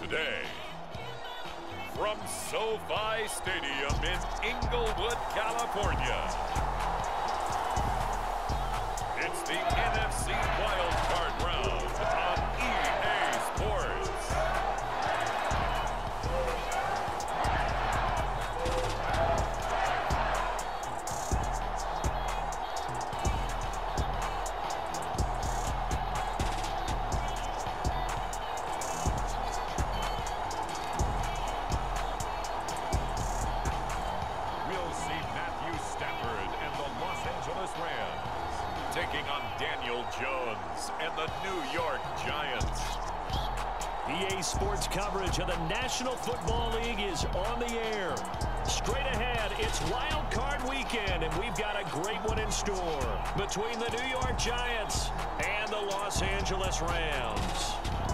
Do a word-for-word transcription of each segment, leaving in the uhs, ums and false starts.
today, from SoFi Stadium in Inglewood, California, it's the N F C Wild Card Round on E A Sports. Taking on Daniel Jones and the New York Giants. E A Sports coverage of the National Football League is on the air. Straight ahead, it's Wild Card Weekend, and we've got a great one in store between the New York Giants and the Los Angeles Rams.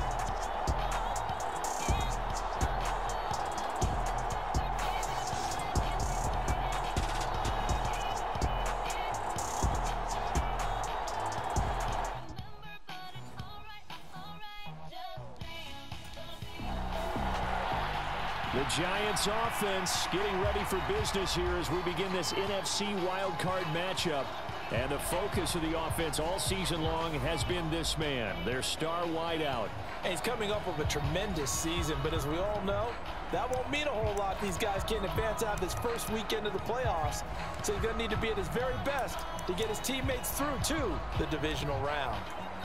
The Giants offense getting ready for business here as we begin this N F C wildcard matchup. And the focus of the offense all season long has been this man, their star wideout. And he's coming up with a tremendous season, but as we all know, that won't mean a whole lot. These guys can't advance out of this first weekend of the playoffs. So he's going to need to be at his very best to get his teammates through to the divisional round.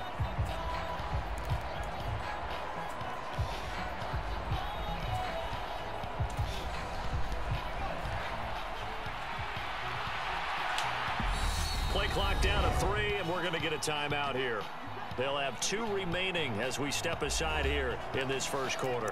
Play clock down to three, and we're going to get a timeout here. They'll have two remaining as we step aside here in this first quarter.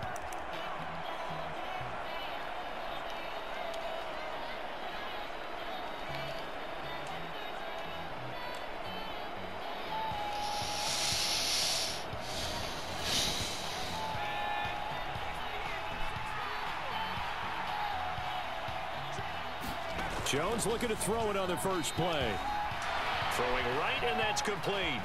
Jones looking to throw it on the first play. Throwing right, and that's complete.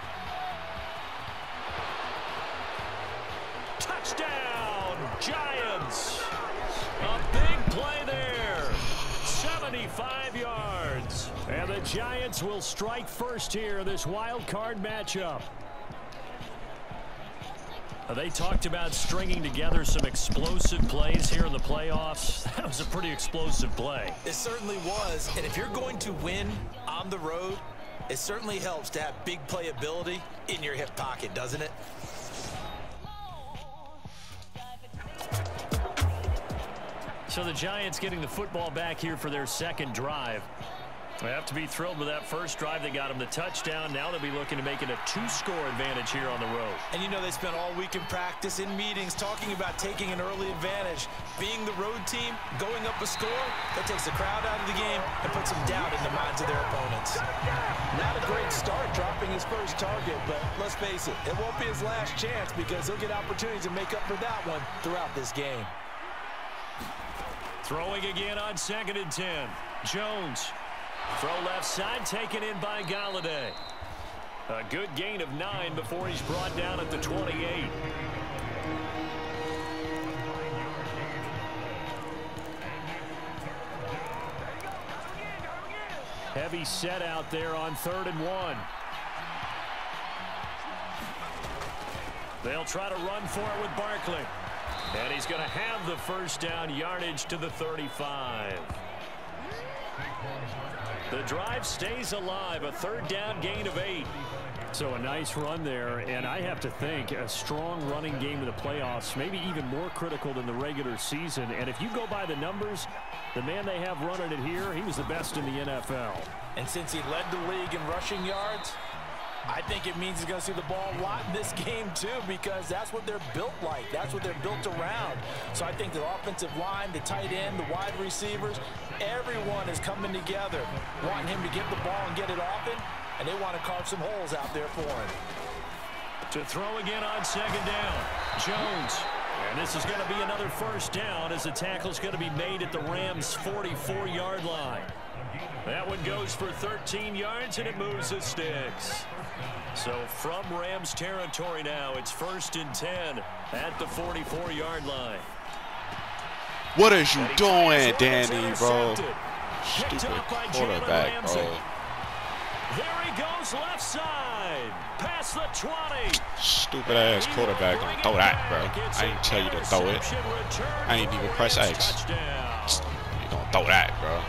Touchdown, Giants. A big play there. seventy-five yards. And the Giants will strike first here in this wild card matchup. They talked about stringing together some explosive plays here in the playoffs. That was a pretty explosive play. It certainly was. And if you're going to win on the road, it certainly helps to have big playability in your hip pocket, doesn't it? So the Giants getting the football back here for their second drive. They have to be thrilled with that first drive. They got them the touchdown. Now they'll be looking to make it a two-score advantage here on the road. And you know they spent all week in practice, in meetings, talking about taking an early advantage. Being the road team, going up a score, that takes the crowd out of the game and puts some doubt in the minds of their opponents. Not a great start dropping his first target, but let's face it, it won't be his last chance because he'll get opportunities to make up for that one throughout this game. Throwing again on second and ten. Jones. Throw left side, taken in by Golladay. A good gain of nine before he's brought down at the twenty-eight. Heavy set out there on third and one. They'll try to run for it with Barkley. And he's going to have the first down, yardage to the thirty-five. The drive stays alive, a third down gain of eight. So a nice run there, and I have to think a strong running game in the playoffs, maybe even more critical than the regular season. And if you go by the numbers, the man they have running it here, he was the best in the N F L. And since he led the league in rushing yards, I think it means he's going to see the ball a lot in this game, too, because that's what they're built like. That's what they're built around. So I think the offensive line, the tight end, the wide receivers, everyone is coming together, wanting him to get the ball and get it often, and they want to carve some holes out there for him. To throw again on second down. Jones. And this is going to be another first down as the tackle is going to be made at the Rams' forty-four yard line. That one goes for thirteen yards, and it moves the sticks. So from Rams territory now, it's first and ten at the forty-four yard line. What is you doing, Danny, bro? Stupid quarterback, bro. There he goes left side. Past the twenty. Stupid ass quarterback. Gonna throw that, bro. I ain't tell you to throw it. I ain't even press X. You gonna throw that, bro.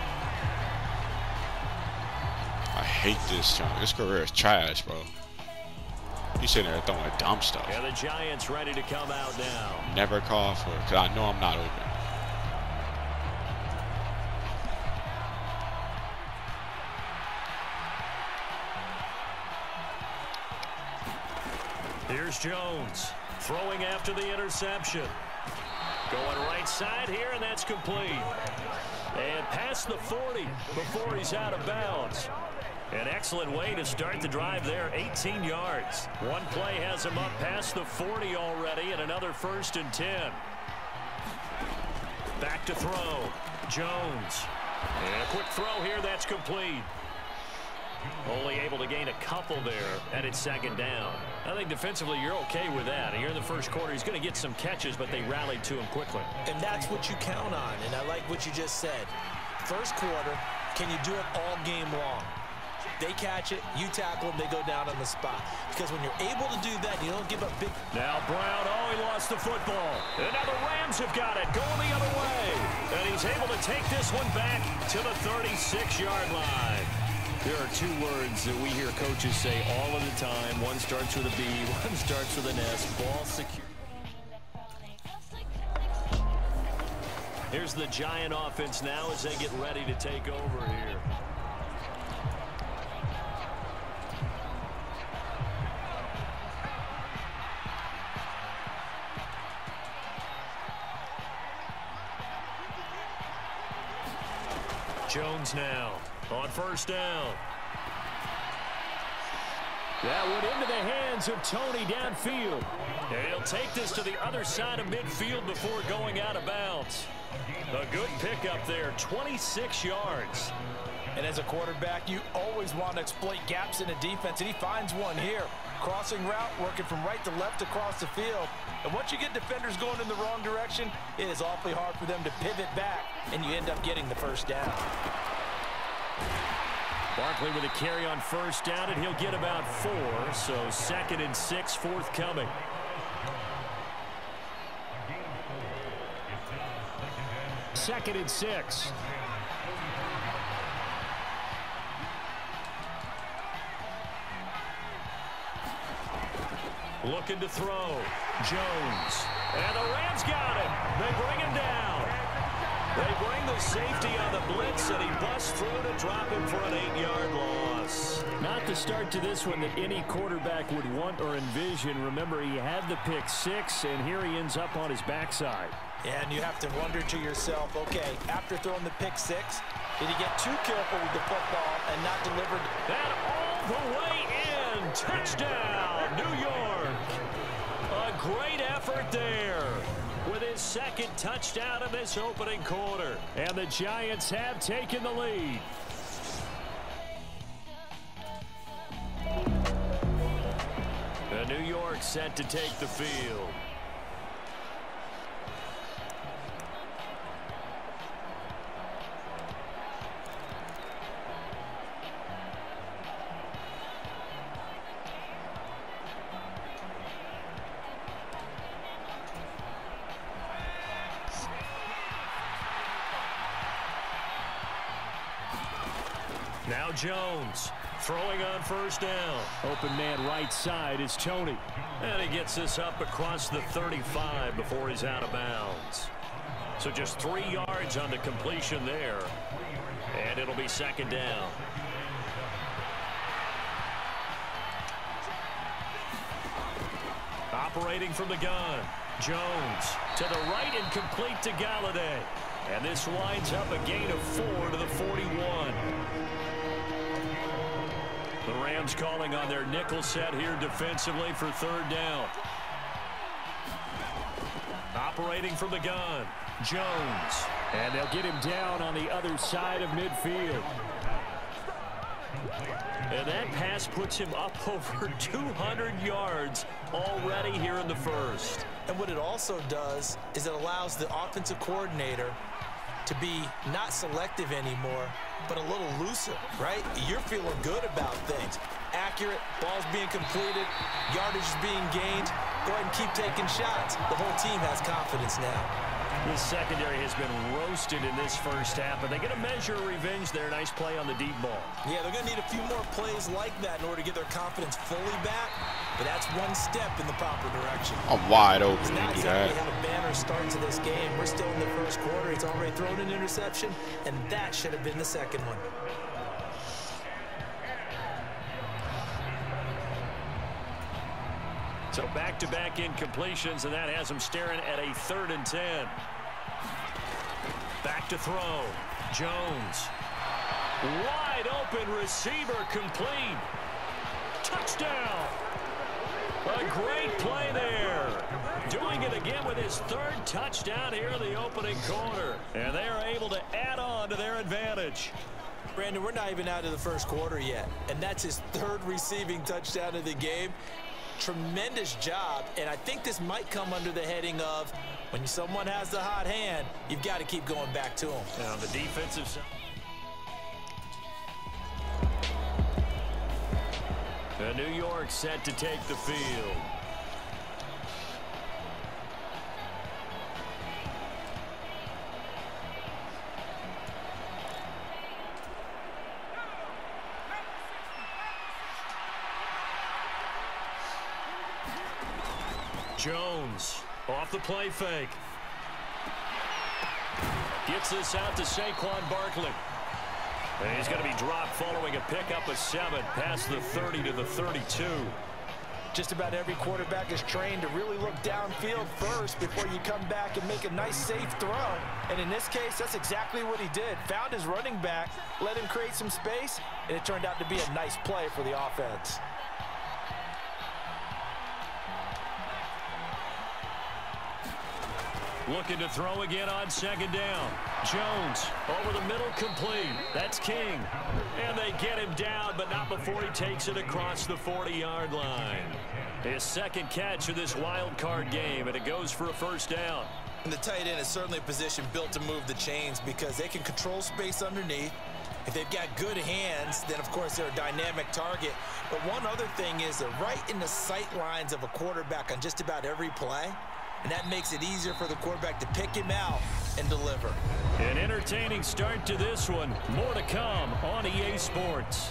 I hate this time. This career is trash, bro. You sitting there throwing dumb stuff. Yeah, the Giants ready to come out now. Never call for it, because I know I'm not open. Here's Jones throwing after the interception. Going right side here, and that's complete. And past the forty before he's out of bounds. An excellent way to start the drive there, eighteen yards. One play has him up past the forty already, and another first and ten. Back to throw. Jones. And a quick throw here, that's complete. Only able to gain a couple there, and it's second down. I think defensively you're okay with that. Here in the first quarter, he's going to get some catches, but they rallied to him quickly. And that's what you count on, and I like what you just said. First quarter, can you do it all game long? They catch it, you tackle them, they go down on the spot. Because when you're able to do that, you don't give up big... Now Brown, oh, he lost the football. And now the Rams have got it, going the other way. And he's able to take this one back to the thirty-six yard line. There are two words that we hear coaches say all of the time. One starts with a B, one starts with an S. Ball secure. Here's the Giant offense now as they get ready to take over here. Jones now on first down. That went into the hands of Tony downfield. And he'll take this to the other side of midfield before going out of bounds. A good pickup there, twenty-six yards. And as a quarterback, you always want to exploit gaps in a defense, and he finds one here. Crossing route, working from right to left across the field. And once you get defenders going in the wrong direction, it is awfully hard for them to pivot back, and you end up getting the first down. Barkley with a carry on first down, and he'll get about four. So second and six forthcoming. Second and six. Looking to throw. Jones. And the Rams got him. They bring him down. They bring the safety on the blitz, and he busts through to drop him for an eight yard loss. Not the start to this one that any quarterback would want or envision. Remember, he had the pick six, and here he ends up on his backside. Yeah, and you have to wonder to yourself, okay, after throwing the pick six, did he get too careful with the football and not deliver? And all the way in. Touchdown, New York. A great effort there with his second touchdown in this opening quarter. And the Giants have taken the lead. And New York set to take the field. Now Jones throwing on first down. Open man right side is Tony. And he gets this up across the thirty-five before he's out of bounds. So just three yards on the completion there. And it'll be second down. Operating from the gun. Jones to the right and complete to Galladay. And this winds up a gain of four to the forty-one. The Rams calling on their nickel set here defensively for third down. operating from the gun. Jones. And they'll get him down on the other side of midfield. And that pass puts him up over two hundred yards already here in the first. And what it also does is it allows the offensive coordinator to be not selective anymore, but a little looser, right? You're feeling good about things. Accurate, balls being completed, yardage is being gained. Go ahead and keep taking shots. The whole team has confidence now. This secondary has been roasted in this first half, but they get a measure of revenge there. Nice play on the deep ball. Yeah, they're going to need a few more plays like that in order to get their confidence fully back, but that's one step in the proper direction. I'm wide open. It's You not do exactly that. how a banner start to this game. We're still in the first quarter. He's already thrown an interception, and that should have been the second one. So back-to-back incompletions, and that has him staring at a third and ten. Back to throw. Jones. Wide open receiver complete. Touchdown. A great play there. Doing it again with his third touchdown here in the opening quarter. And they are able to add on to their advantage. Brandon, we're not even out of the first quarter yet, and that's his third receiving touchdown of the game. Tremendous job, and I think this might come under the heading of when someone has the hot hand, you've got to keep going back to him. Now the defensive side. And New York set to take the field. Jones off the play fake. Gets this out to Saquon Barkley. And he's going to be dropped following a pickup of seven past the thirty to the thirty-two. Just about every quarterback is trained to really look downfield first before you come back and make a nice safe throw. And in this case, that's exactly what he did. Found his running back, let him create some space, and it turned out to be a nice play for the offense. Looking to throw again on second down. Jones over the middle, complete. That's King. And they get him down, but not before he takes it across the forty-yard line. His second catch of this wild card game, and it goes for a first down. And the tight end is certainly a position built to move the chains because they can control space underneath. If they've got good hands, then of course they're a dynamic target. But one other thing is they're right in the sight lines of a quarterback on just about every play. And that makes it easier for the quarterback to pick him out and deliver. An entertaining start to this one. More to come on E A Sports.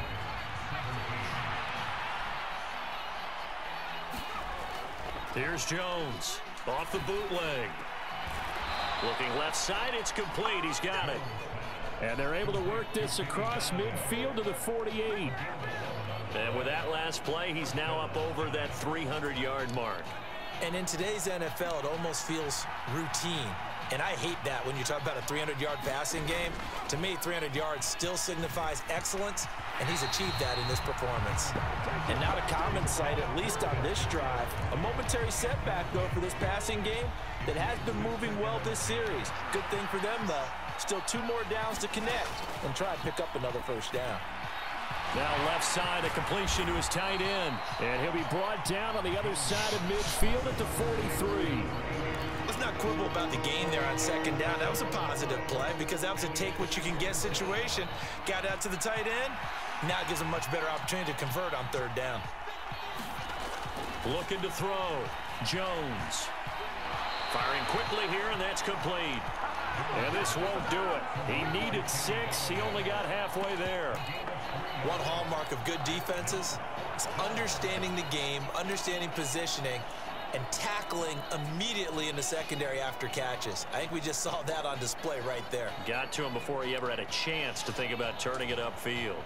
Here's Jones off the bootleg. Looking left side, it's complete. He's got it. And they're able to work this across midfield to the forty-eight. And with that last play, he's now up over that three hundred yard mark. And in today's N F L, it almost feels routine. And I hate that when you talk about a three hundred yard passing game. To me, three hundred yards still signifies excellence, and he's achieved that in this performance. And now to common sight, at least on this drive. A momentary setback, though, for this passing game that has been moving well this series. Good thing for them, though. Still two more downs to connect and try and pick up another first down. Now left side, a completion to his tight end. And he'll be brought down on the other side of midfield at the forty-three. Let's not quibble about the gain there on second down. That was a positive play because that was a take-what-you-can-get situation. Got out to the tight end. Now it gives him a much better opportunity to convert on third down. Looking to throw. Jones. Firing quickly here, and that's complete. And this won't do it. He needed six. He only got halfway there. One hallmark of good defenses is understanding the game, understanding positioning, and tackling immediately in the secondary after catches. I think we just saw that on display right there. Got to him before he ever had a chance to think about turning it upfield.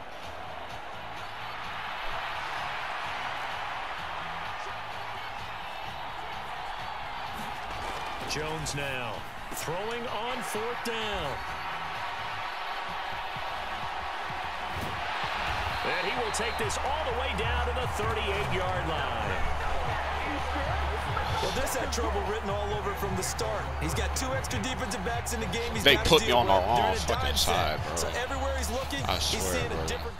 Jones now throwing on fourth down. And he will take this all the way down to the thirty-eight yard line. Well, this had trouble written all over from the start. He's got two extra defensive backs in the game. He's they got put me on the with. wrong fucking side, bro. So everywhere he's looking, I he's swear, seeing bro. a different.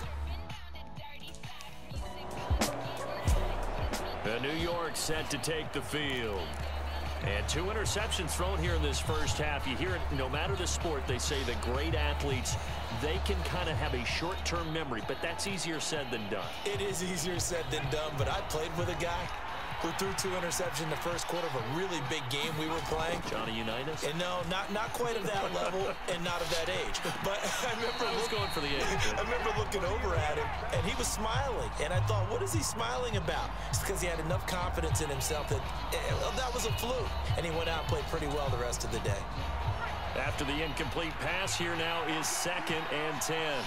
The New York set to take the field. And two interceptions thrown here in this first half. You hear it, no matter the sport, they say that great athletes, they can kind of have a short-term memory, but that's easier said than done. It is easier said than done, but I played with a guy who threw two interceptions in the first quarter of a really big game we were playing. Johnny Unitas? And no, not not quite of that level and not of that age. But I remember I was look, going for the age. I remember looking over at him, and he was smiling. And I thought, what is he smiling about? It's because he had enough confidence in himself that eh, well, that was a fluke. And he went out and played pretty well the rest of the day. After the incomplete pass, here now is second and ten.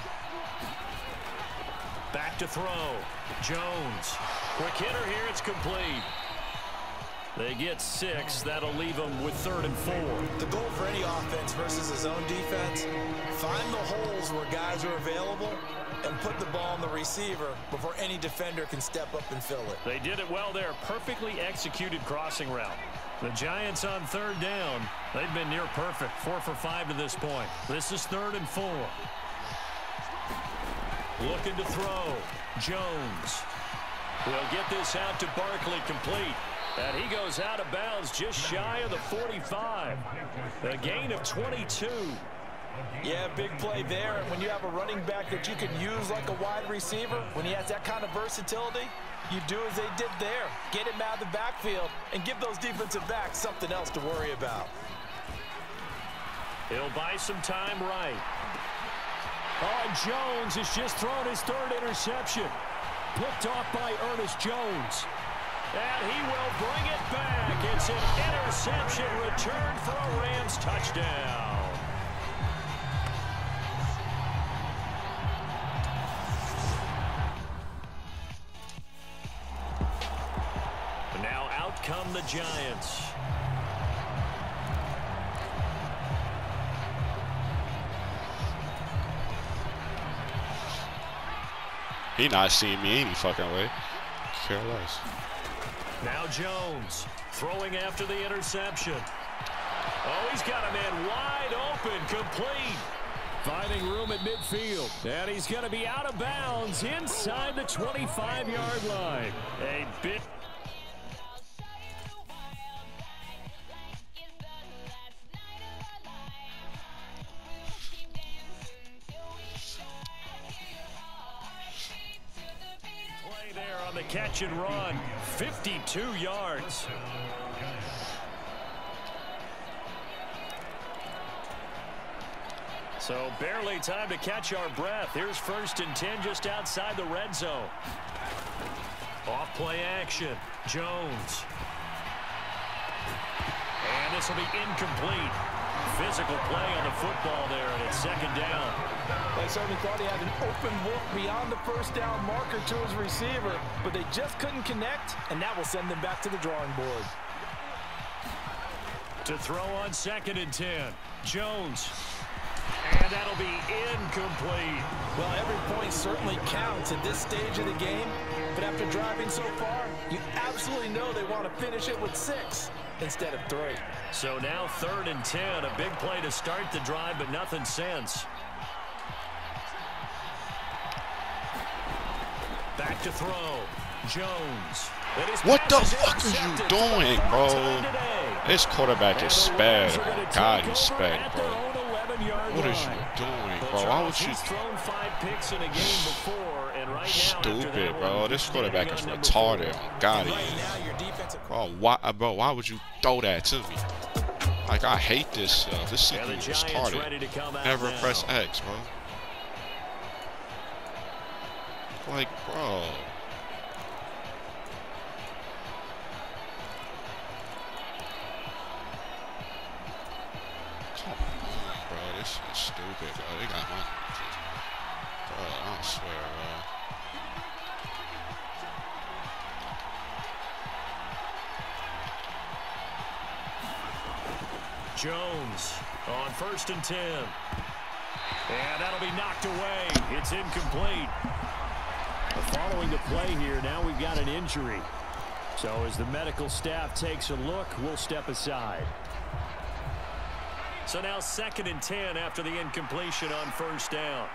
Back to throw. Jones. Quick hitter here. It's complete. They get six. That'll leave them with third and four. The goal for any offense versus his own defense, find the holes where guys are available and put the ball on the receiver before any defender can step up and fill it. They did it well there. Perfectly executed crossing route. The Giants on third down. They've been near perfect. Four for five to this point. This is third and four. Looking to throw. Jones will get this out to Barkley, complete. And he goes out of bounds just shy of the forty-five. A gain of twenty-two. Yeah, big play there. And when you have a running back that you can use like a wide receiver, when he has that kind of versatility, you do as they did there. Get him out of the backfield and give those defensive backs something else to worry about. He'll buy some time right. Oh, and Jones has just thrown his third interception. Picked off by Ernest Jones. And he will bring it back. It's an interception return for a Rams touchdown. Now out come the Giants. He not seeing me any fucking way. Care less. Now Jones throwing after the interception. Oh, he's got a man wide open, complete. Finding room at midfield. And he's going to be out of bounds inside the twenty-five yard line. A bit. The catch and run, fifty-two yards. So barely time to catch our breath. Here's first and ten just outside the red zone. Off play action. Jones. And this will be incomplete. Physical play on the football there, and it's second down. They certainly thought he had an open look beyond the first down marker to his receiver, but they just couldn't connect, and that will send them back to the drawing board. To throw on second and ten. Jones. And that'll be incomplete. Well, every point certainly counts at this stage of the game, but after driving so far, you absolutely know they want to finish it with six instead of three. So now third and ten, a big play to start the drive, but nothing since. Back to throw. Jones. What the fuck are you doing, bro? This quarterback is sped. God, he's sped, bro. What is you doing, bro? Why would you? Stupid, bro. This quarterback is retarded. God, he is. Bro, why, bro, why would you throw that to me? Like, I hate this. Uh, this C P U is retarded. Never press X, bro. Like, bro. Come on, bro. This is stupid, bro. They got my. Bro, I swear, bro. Jones on first and ten. And that'll be knocked away. It's incomplete. Following the play here, now we've got an injury. So as the medical staff takes a look, we'll step aside. So now second and ten after the incompletion on first down.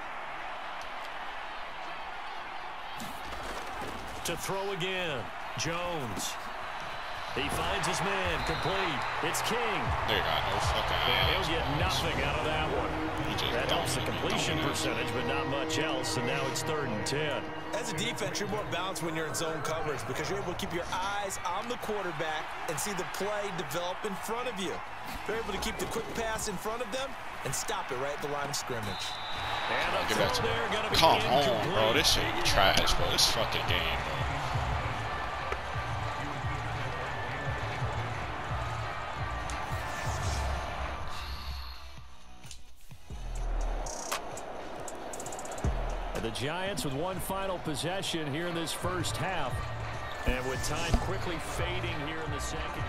To throw again, Jones. He finds his man, complete. It's King. They got no fucking And he'll get nothing out of that one. That helps the completion don't percentage, but not much else, and now it's third and ten. As a defense, you're more balanced when you're in zone coverage because you're able to keep your eyes on the quarterback and see the play develop in front of you. They're able to keep the quick pass in front of them and stop it right at the line of scrimmage. And a Get throw back to there, gonna be Come incomplete. on, bro. This shit trash, bro. This fucking game, bro. The Giants with one final possession here in this first half. And with time quickly fading here in the second.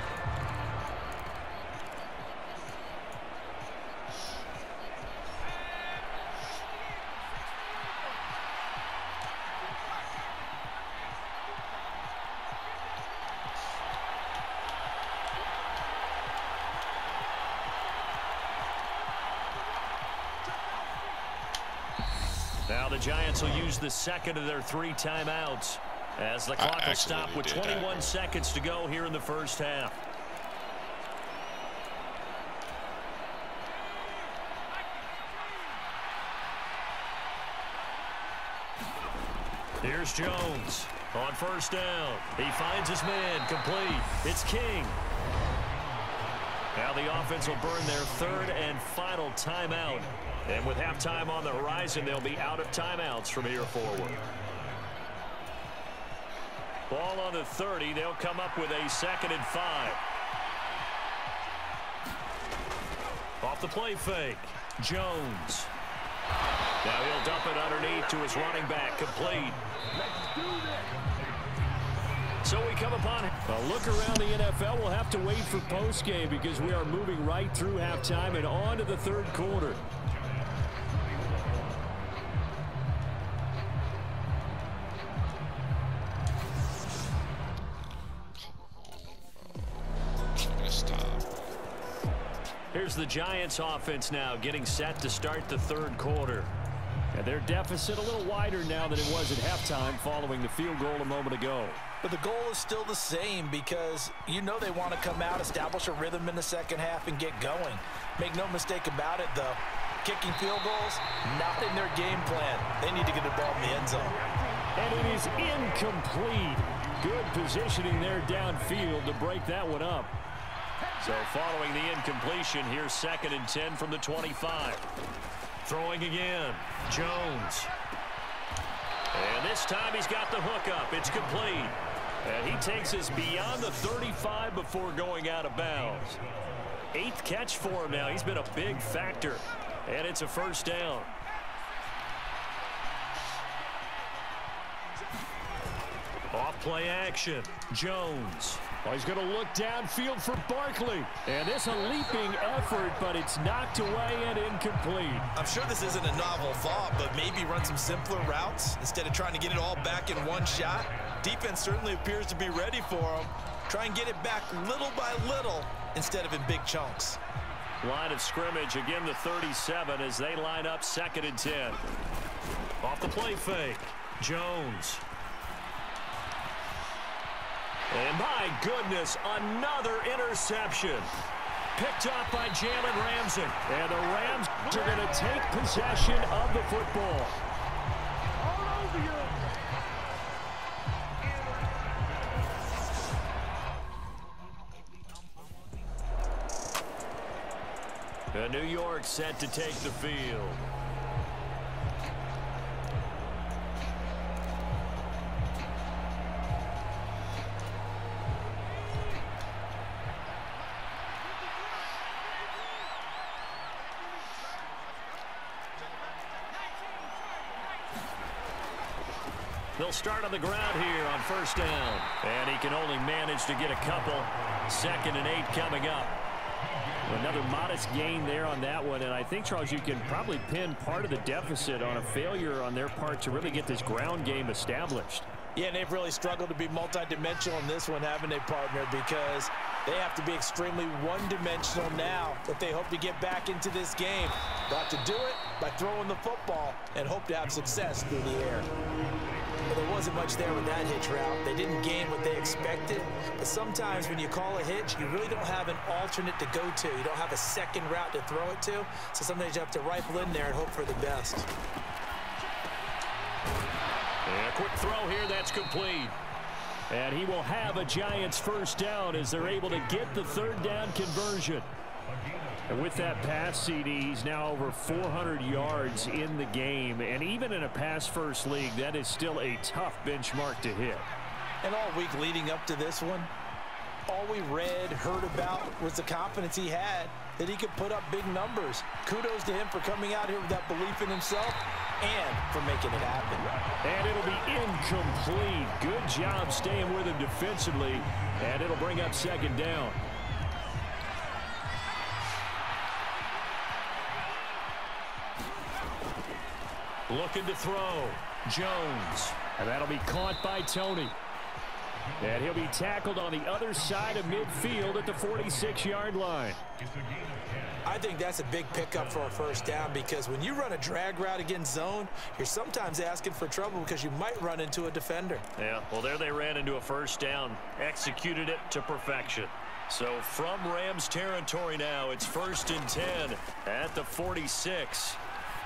Now the Giants will use the second of their three timeouts as the clock will stop with twenty-one seconds to go here in the first half. Here's Jones on first down. He finds his man, complete. It's King. Now the offense will burn their third and final timeout. And with halftime on the horizon, they'll be out of timeouts from here forward. Ball on the thirty. They'll come up with a second and five. Off the play fake. Jones. Now he'll dump it underneath to his running back. Complete. So we come upon a look around the N F L. We'll have to wait for postgame because we are moving right through halftime and on to the third quarter. Here's the Giants offense now getting set to start the third quarter. And their deficit a little wider now than it was at halftime following the field goal a moment ago. But the goal is still the same because you know they want to come out, establish a rhythm in the second half, and get going. Make no mistake about it, though. Kicking field goals, not in their game plan. They need to get the ball in the end zone. And it is incomplete. Good positioning there downfield to break that one up. So following the incompletion, here's second and ten from the twenty-five. Throwing again, Jones. And this time he's got the hook up. It's complete. And he takes us beyond the thirty-five before going out of bounds. Eighth catch for him now. He's been a big factor. And it's a first down. Off play action. Jones. Oh, he's going to look downfield for Barkley. And this a leaping effort, but it's knocked away and incomplete. I'm sure this isn't a novel thought, but maybe run some simpler routes instead of trying to get it all back in one shot. Defense certainly appears to be ready for him. Try and get it back little by little instead of in big chunks. Line of scrimmage, again the thirty-seven as they line up second and ten. Off the play fake, Jones. And my goodness, another interception. Picked up by Jalen Ramsey. And the Rams are going to take possession of the football. All over you. The New York set to take the field. They'll start on the ground here on first down. And he can only manage to get a couple. Second and eight coming up. Another modest gain there on that one. And I think, Charles, you can probably pin part of the deficit on a failure on their part to really get this ground game established. Yeah, and they've really struggled to be multidimensional in this one, haven't they, partner? Because they have to be extremely one-dimensional now if they hope to get back into this game. Got to do it by throwing the football and hope to have success through the air. Well, there wasn't much there with that hitch route. They didn't gain what they expected. But sometimes when you call a hitch, you really don't have an alternate to go to. You don't have a second route to throw it to. So sometimes you have to rifle in there and hope for the best. And a quick throw here, that's complete. And he will have a Giants first down as they're able to get the third down conversion. And with that pass, C D, he's now over four hundred yards in the game. And even in a pass-first league, that is still a tough benchmark to hit. And all week leading up to this one, all we read, heard about was the confidence he had that he could put up big numbers. Kudos to him for coming out here with that belief in himself and for making it happen. And it'll be incomplete. Good job staying with him defensively. And it'll bring up second down. Looking to throw. Jones. And that'll be caught by Tony. And he'll be tackled on the other side of midfield at the forty-six yard line. I think that's a big pickup for a first down because when you run a drag route against zone, you're sometimes asking for trouble because you might run into a defender. Yeah, well, there they ran into a first down, executed it to perfection. So from Rams territory now, it's first and ten at the forty-six.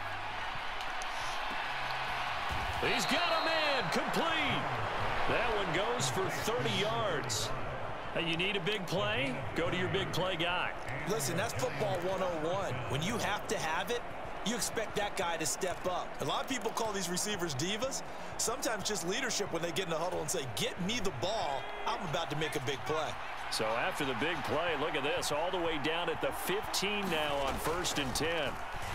He's got a man, complete. That one goes for thirty yards. Hey, you need a big play? Go to your big play guy. Listen, that's football one oh one. When you have to have it, you expect that guy to step up. A lot of people call these receivers divas. Sometimes just leadership when they get in the huddle and say, get me the ball. I'm about to make a big play. So after the big play, look at this, all the way down at the fifteen now on first and ten.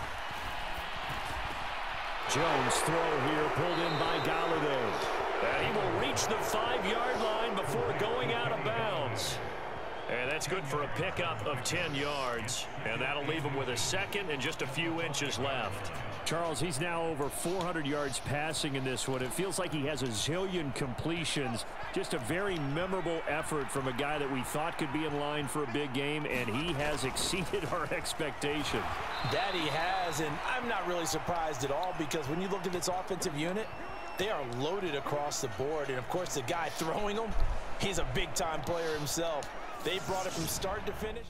Jones throw here pulled in by Galladay. And he will reach the five yard line before going out of bounds. And that's good for a pickup of ten yards. And that'll leave him with a second and just a few inches left. Charles, he's now over four hundred yards passing in this one. It feels like he has a zillion completions. Just a very memorable effort from a guy that we thought could be in line for a big game, and he has exceeded our expectation. That he has, and I'm not really surprised at all because when you look at this offensive unit, they are loaded across the board. And, of course, the guy throwing them, he's a big-time player himself. They brought it from start to finish.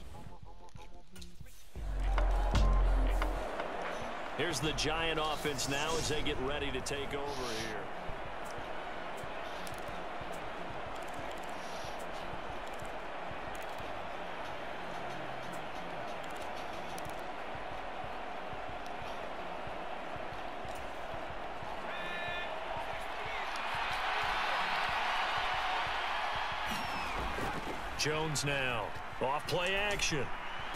Here's the Giant offense now as they get ready to take over here. Jones now. Off play action.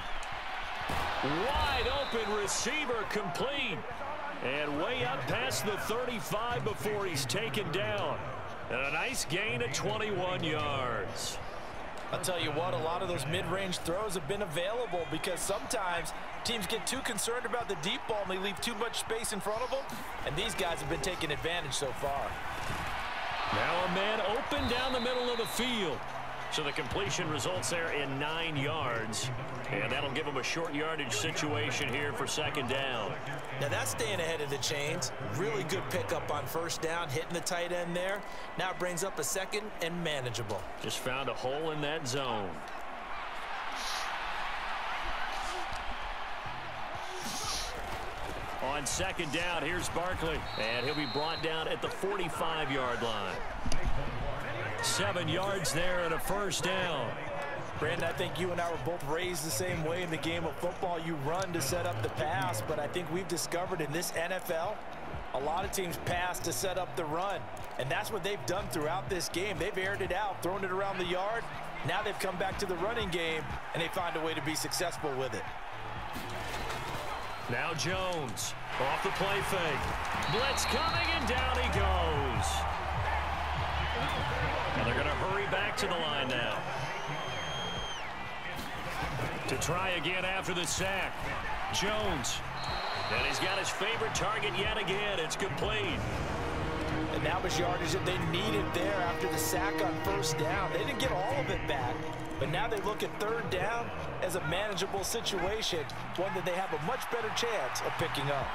Wide open receiver complete. And way up past the thirty-five before he's taken down. And a nice gain of twenty-one yards. I'll tell you what, a lot of those mid-range throws have been available because sometimes teams get too concerned about the deep ball and they leave too much space in front of them. And these guys have been taking advantage so far. Now a man open down the middle of the field. So the completion results there in nine yards. And that'll give him a short yardage situation here for second down. Now that's staying ahead of the chains. Really good pickup on first down, hitting the tight end there. Now it brings up a second and manageable. Just found a hole in that zone. On second down, here's Barkley. And he'll be brought down at the forty-five yard line. Seven yards there and a first down. Brandon, I think you and I were both raised the same way in the game of football. You run to set up the pass, but I think we've discovered in this N F L, a lot of teams pass to set up the run. And that's what they've done throughout this game. They've aired it out, thrown it around the yard. Now they've come back to the running game, and they find a way to be successful with it. Now Jones, off the play fake. Blitz coming, and down he goes. And they're going to hurry back to the line now. To try again after the sack. Jones. And he's got his favorite target yet again. It's complete. And that was yardage that they needed there after the sack on first down. They didn't get all of it back, but now they look at third down as a manageable situation, one that they have a much better chance of picking up.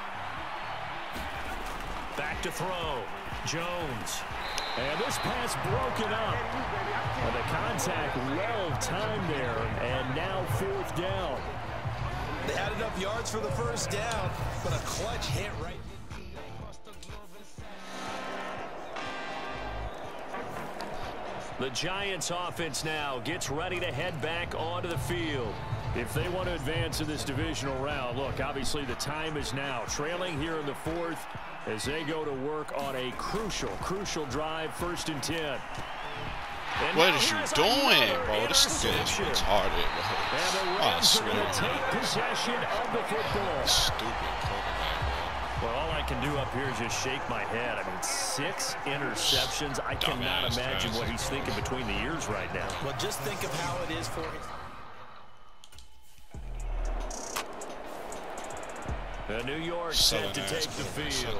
Back to throw. Jones. And this pass broken up. And the contact well timed there, and now fourth down. They had enough yards for the first down, but a clutch hit right. The Giants offense now gets ready to head back onto the field. If they want to advance in this divisional round, look, obviously the time is now. Trailing here in the fourth as they go to work on a crucial, crucial drive, first and ten. And what is you doing, bro? This nigga is retarded, bro. And the Rams are going to take possession of the football. Stupid quarterback, bro. Well, all I can do up here is just shake my head. I mean, six interceptions. I cannot Dumbass, imagine guys. what he's thinking between the ears right now. Well, just think of how it is for him. The New York set to take the field.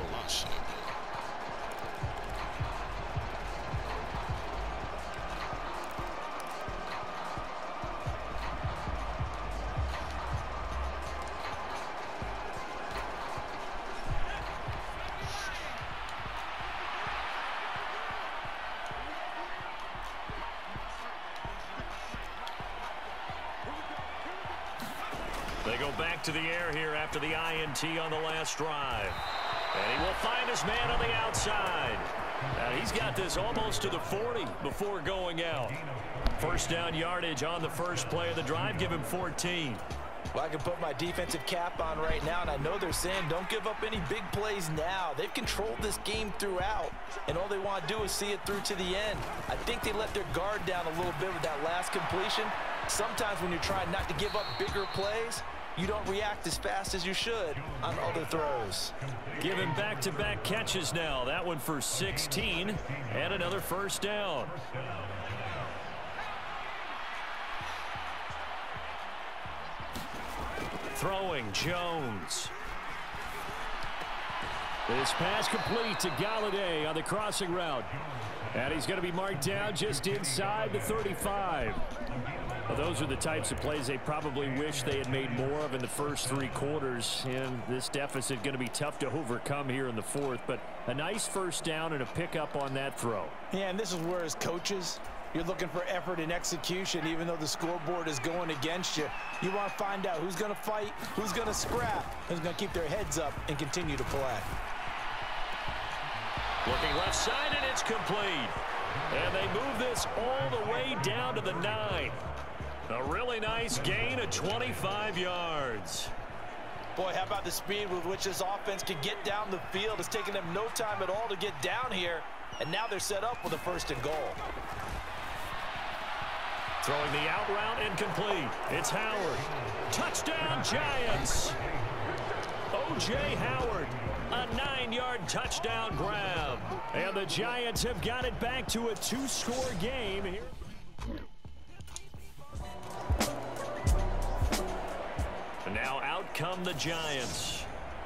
They go back to the air here after the I N T on the last drive. And he will find his man on the outside. Now he's got this almost to the forty before going out. First down yardage on the first play of the drive. Give him fourteen. Well, I can put my defensive cap on right now, and I know they're saying don't give up any big plays now. They've controlled this game throughout, and all they want to do is see it through to the end. I think they let their guard down a little bit with that last completion. Sometimes when you're trying not to give up bigger plays, you don't react as fast as you should on other throws. Give him back-to-back catches now. That one for sixteen, and another first down. Throwing, Jones. This pass complete to Galladay on the crossing route. And he's going to be marked down just inside the thirty-five. Well, those are the types of plays they probably wish they had made more of in the first three quarters. And this deficit going to be tough to overcome here in the fourth. But a nice first down and a pickup on that throw. Yeah, and this is where as coaches, you're looking for effort and execution, even though the scoreboard is going against you. You want to find out who's going to fight, who's going to scrap, who's going to keep their heads up and continue to play. Looking left side, and it's complete. And they move this all the way down to the nine. A really nice gain of twenty-five yards. Boy, how about the speed with which this offense can get down the field? It's taken them no time at all to get down here, and now they're set up with a first and goal. Throwing the out route incomplete. It's Howard. Touchdown, Giants. O J Howard, a nine-yard touchdown grab. And the Giants have got it back to a two-score game here. And now out come the Giants.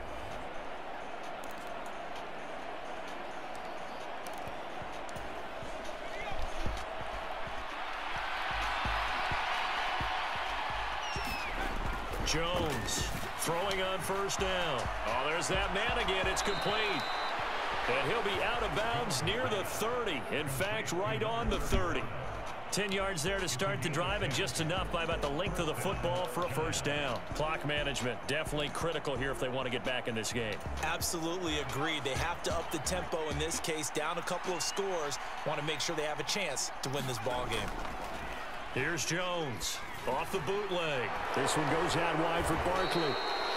Jones throwing on first down. Oh, there's that man again. It's complete. And he'll be out of bounds near the thirty. In fact, right on the thirty. ten yards there to start the drive, and just enough by about the length of the football for a first down. Clock management definitely critical here if they want to get back in this game. Absolutely agreed. They have to up the tempo in this case, down a couple of scores. Want to make sure they have a chance to win this ball game. Here's Jones off the bootleg. This one goes out wide for Barkley.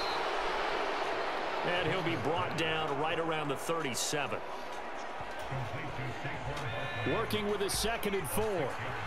And he'll be brought down right around the thirty-seven. Working with a second and four.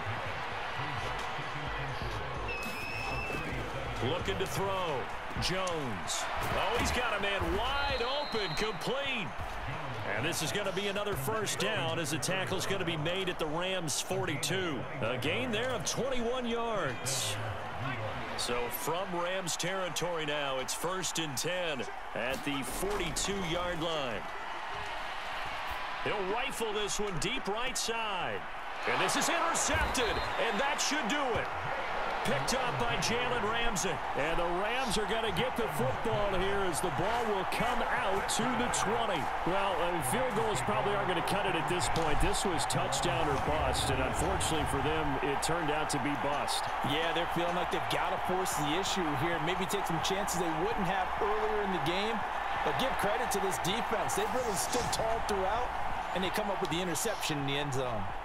Looking to throw. Jones. Oh, he's got a man wide open, complete. And this is going to be another first down as the tackle is going to be made at the Rams' forty-two. A gain there of twenty-one yards. So from Rams territory now, it's first and ten at the forty-two yard line. He'll rifle this one deep right side. And this is intercepted, and that should do it. Picked up by Jalen Ramsey. And the Rams are going to get the football here as the ball will come out to the twenty. Well, I mean, field goals probably aren't going to cut it at this point. This was touchdown or bust, and unfortunately for them, it turned out to be bust. Yeah, they're feeling like they've got to force the issue here. Maybe take some chances they wouldn't have earlier in the game. But give credit to this defense. They've really stood tall throughout, and they come up with the interception in the end zone.